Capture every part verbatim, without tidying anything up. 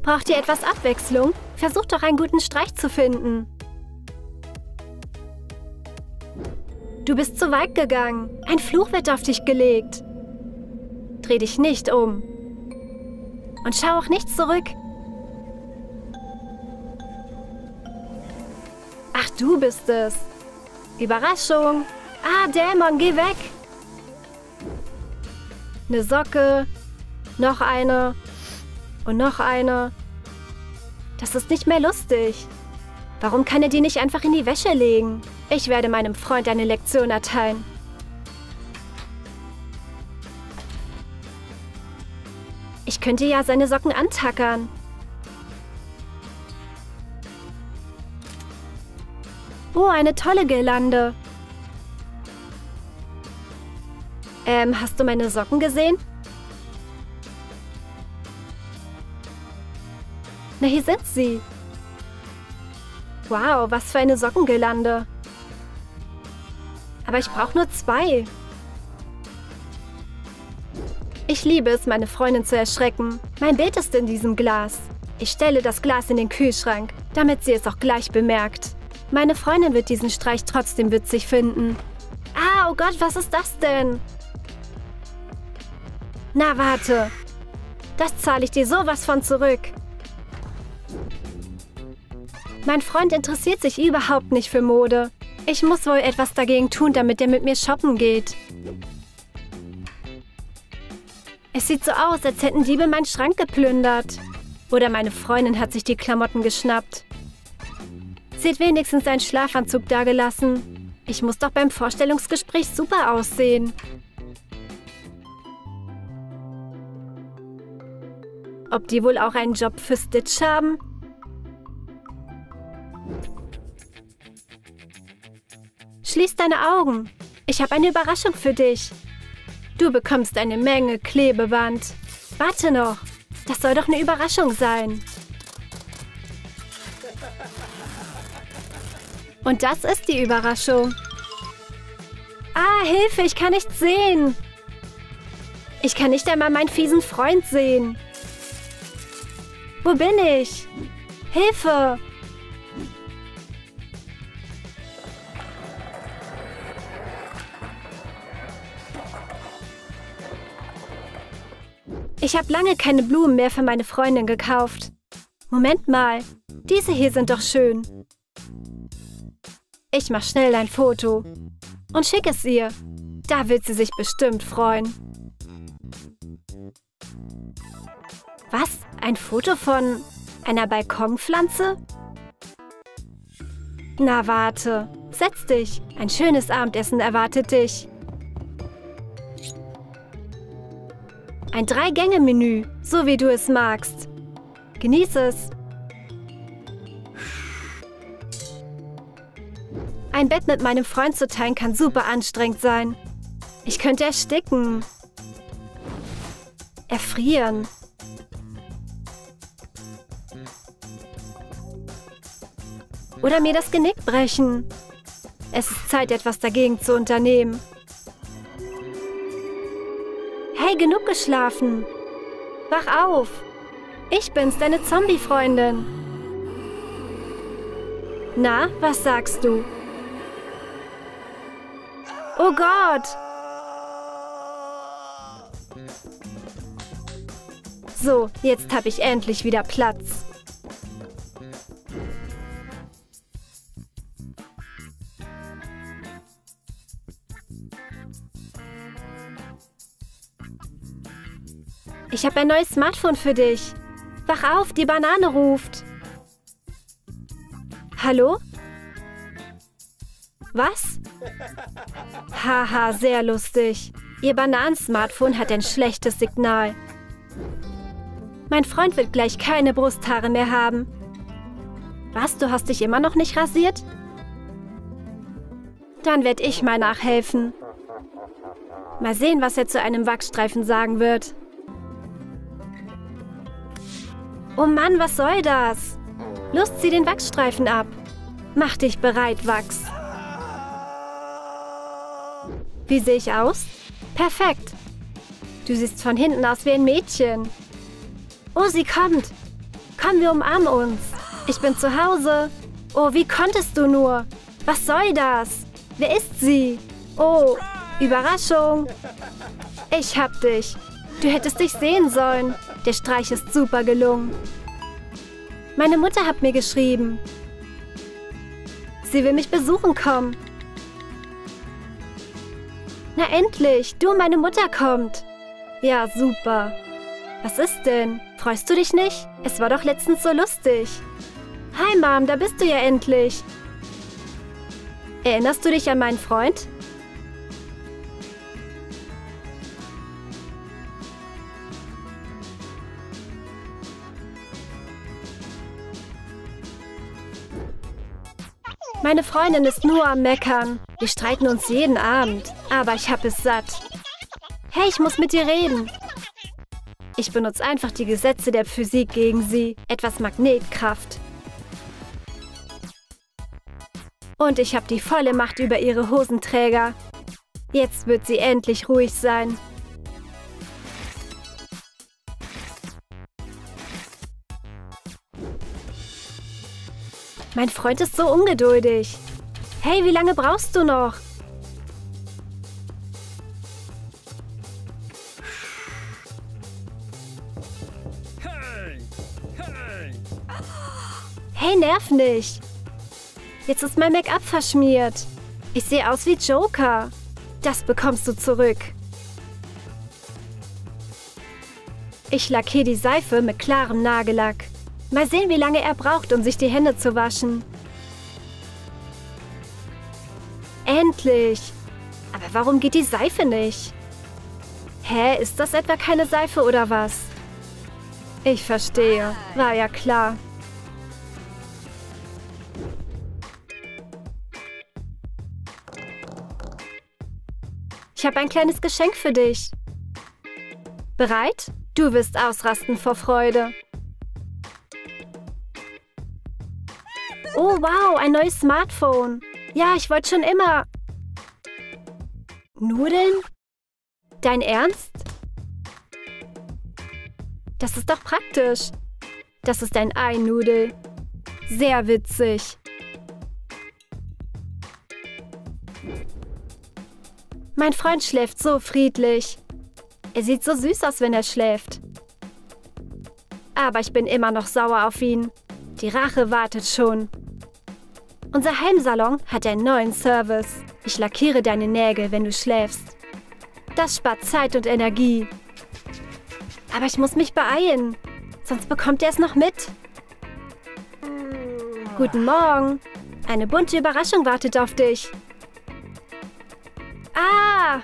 Braucht ihr etwas Abwechslung? Versucht doch einen guten Streich zu finden. Du bist zu weit gegangen. Ein Fluch wird auf dich gelegt. Dreh dich nicht um. Und schau auch nicht zurück. Ach, du bist es. Überraschung. Ah, Dämon, geh weg. Eine Socke. Noch eine. Und noch eine. Das ist nicht mehr lustig. Warum kann er die nicht einfach in die Wäsche legen? Ich werde meinem Freund eine Lektion erteilen. Ich könnte ja seine Socken antackern. Oh, eine tolle Girlande. Ähm, hast du meine Socken gesehen? Na, hier sind sie. Wow, was für eine Sockengirlande. Aber ich brauche nur zwei. Ich liebe es, meine Freundin zu erschrecken. Mein Bild ist in diesem Glas. Ich stelle das Glas in den Kühlschrank, damit sie es auch gleich bemerkt. Meine Freundin wird diesen Streich trotzdem witzig finden. Ah, oh Gott, was ist das denn? Na, warte. Das zahle ich dir sowas von zurück. Mein Freund interessiert sich überhaupt nicht für Mode. Ich muss wohl etwas dagegen tun, damit er mit mir shoppen geht. Es sieht so aus, als hätten Diebe meinen Schrank geplündert. Oder meine Freundin hat sich die Klamotten geschnappt. Sie hat wenigstens einen Schlafanzug dagelassen. Ich muss doch beim Vorstellungsgespräch super aussehen. Ob die wohl auch einen Job für Stitch haben? Schließ deine Augen. Ich habe eine Überraschung für dich. Du bekommst eine Menge Klebeband. Warte noch. Das soll doch eine Überraschung sein. Und das ist die Überraschung. Ah, Hilfe, ich kann nichts sehen. Ich kann nicht einmal meinen fiesen Freund sehen. Wo bin ich? Hilfe! Ich habe lange keine Blumen mehr für meine Freundin gekauft. Moment mal, diese hier sind doch schön. Ich mache schnell ein Foto und schicke es ihr. Da wird sie sich bestimmt freuen. Was? Ein Foto von einer Balkonpflanze? Na, warte. Setz dich. Ein schönes Abendessen erwartet dich. Ein Drei-Gänge-Menü, so wie du es magst. Genieß es. Ein Bett mit meinem Freund zu teilen kann super anstrengend sein. Ich könnte ersticken. Erfrieren. Oder mir das Genick brechen. Es ist Zeit, etwas dagegen zu unternehmen. Hey, genug geschlafen. Wach auf. Ich bin's, deine Zombie-Freundin. Na, was sagst du? Oh Gott! So, jetzt habe ich endlich wieder Platz. Ich habe ein neues Smartphone für dich. Wach auf, die Banane ruft. Hallo? Was? Haha, sehr lustig. Ihr Bananen-Smartphone hat ein schlechtes Signal. Mein Freund wird gleich keine Brusthaare mehr haben. Was, du hast dich immer noch nicht rasiert? Dann werde ich mal nachhelfen. Mal sehen, was er zu einem Wachsstreifen sagen wird. Oh Mann, was soll das? Los, zieh den Wachsstreifen ab. Mach dich bereit, Wachs. Wie sehe ich aus? Perfekt. Du siehst von hinten aus wie ein Mädchen. Oh, sie kommt. Komm, wir umarmen uns. Ich bin zu Hause. Oh, wie konntest du nur? Was soll das? Wer ist sie? Oh, Überraschung. Ich hab dich. Du hättest dich sehen sollen. Der Streich ist super gelungen. Meine Mutter hat mir geschrieben. Sie will mich besuchen kommen. Na endlich, du und meine Mutter kommt. Ja, super. Was ist denn? Freust du dich nicht? Es war doch letztens so lustig. Hi Mom, da bist du ja endlich. Erinnerst du dich an meinen Freund? Meine Freundin ist nur am Meckern. Wir streiten uns jeden Abend, aber ich hab es satt. Hey, ich muss mit dir reden. Ich benutze einfach die Gesetze der Physik gegen sie. Etwas Magnetkraft. Und ich habe die volle Macht über ihre Hosenträger. Jetzt wird sie endlich ruhig sein. Mein Freund ist so ungeduldig. Hey, wie lange brauchst du noch? Hey, nerv nicht. Jetzt ist mein Make-up verschmiert. Ich sehe aus wie Joker. Das bekommst du zurück. Ich lackiere die Seife mit klarem Nagellack. Mal sehen, wie lange er braucht, um sich die Hände zu waschen. Endlich! Aber warum geht die Seife nicht? Hä, ist das etwa keine Seife oder was? Ich verstehe. War ja klar. Ich habe ein kleines Geschenk für dich. Bereit? Du wirst ausrasten vor Freude. Oh, wow, ein neues Smartphone. Ja, ich wollte schon immer... Nudeln? Dein Ernst? Das ist doch praktisch. Das ist ein Ei-Nudel. Sehr witzig. Mein Freund schläft so friedlich. Er sieht so süß aus, wenn er schläft. Aber ich bin immer noch sauer auf ihn. Die Rache wartet schon. Unser Heimsalon hat einen neuen Service. Ich lackiere deine Nägel, wenn du schläfst. Das spart Zeit und Energie. Aber ich muss mich beeilen, sonst bekommt er es noch mit. Guten Morgen. Eine bunte Überraschung wartet auf dich. Ah!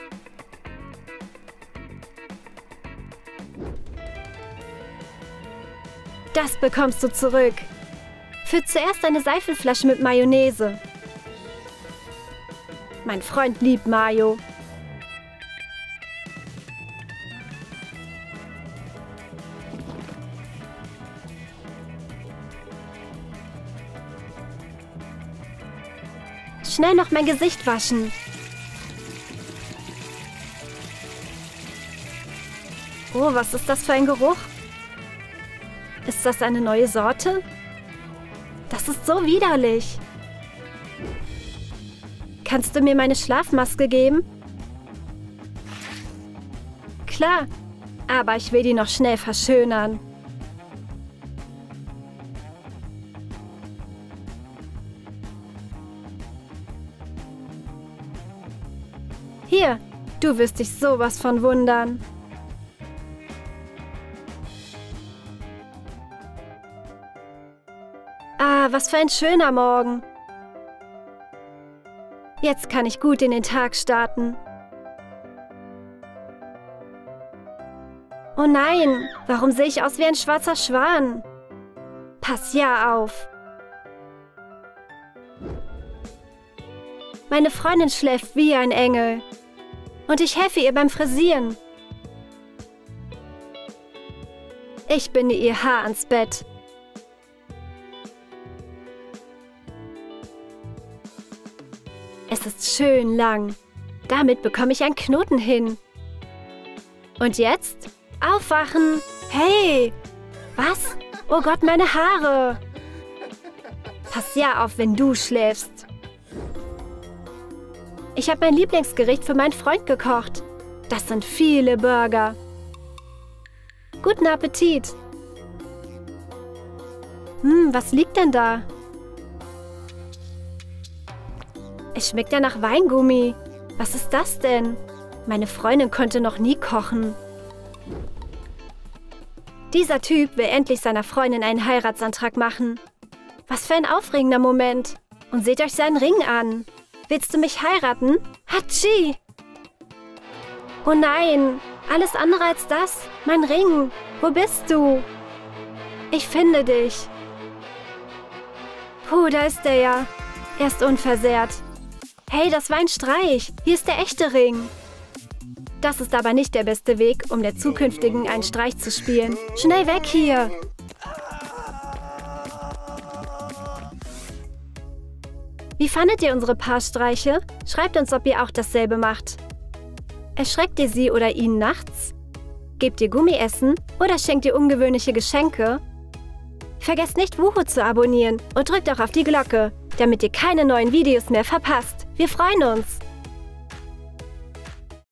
Das bekommst du zurück. Füll zuerst eine Seifenflasche mit Mayonnaise. Mein Freund liebt Mayo. Schnell noch mein Gesicht waschen. Oh, was ist das für ein Geruch? Ist das eine neue Sorte? Das ist so widerlich. Kannst du mir meine Schlafmaske geben? Klar, aber ich will die noch schnell verschönern. Hier, du wirst dich sowas von wundern. Ah, was für ein schöner Morgen. Jetzt kann ich gut in den Tag starten. Oh nein, warum sehe ich aus wie ein schwarzer Schwan? Pass ja auf. Meine Freundin schläft wie ein Engel. Und ich helfe ihr beim Frisieren. Ich binde ihr Haar ans Bett. Es ist schön lang. Damit bekomme ich einen Knoten hin. Und jetzt? Aufwachen! Hey! Was? Oh Gott, meine Haare! Pass ja auf, wenn du schläfst. Ich habe mein Lieblingsgericht für meinen Freund gekocht. Das sind viele Burger. Guten Appetit! Hm, was liegt denn da? Es schmeckt ja nach Weingummi. Was ist das denn? Meine Freundin konnte noch nie kochen. Dieser Typ will endlich seiner Freundin einen Heiratsantrag machen. Was für ein aufregender Moment. Und seht euch seinen Ring an. Willst du mich heiraten? Hatschi! Oh nein, alles andere als das. Mein Ring. Wo bist du? Ich finde dich. Puh, da ist er ja. Er ist unversehrt. Hey, das war ein Streich. Hier ist der echte Ring. Das ist aber nicht der beste Weg, um der zukünftigen einen Streich zu spielen. Schnell weg hier! Wie fandet ihr unsere Paarstreiche? Schreibt uns, ob ihr auch dasselbe macht. Erschreckt ihr sie oder ihn nachts? Gebt ihr Gummiessen oder schenkt ihr ungewöhnliche Geschenke? Vergesst nicht, Wuhu zu abonnieren und drückt auch auf die Glocke, damit ihr keine neuen Videos mehr verpasst. Wir freuen uns!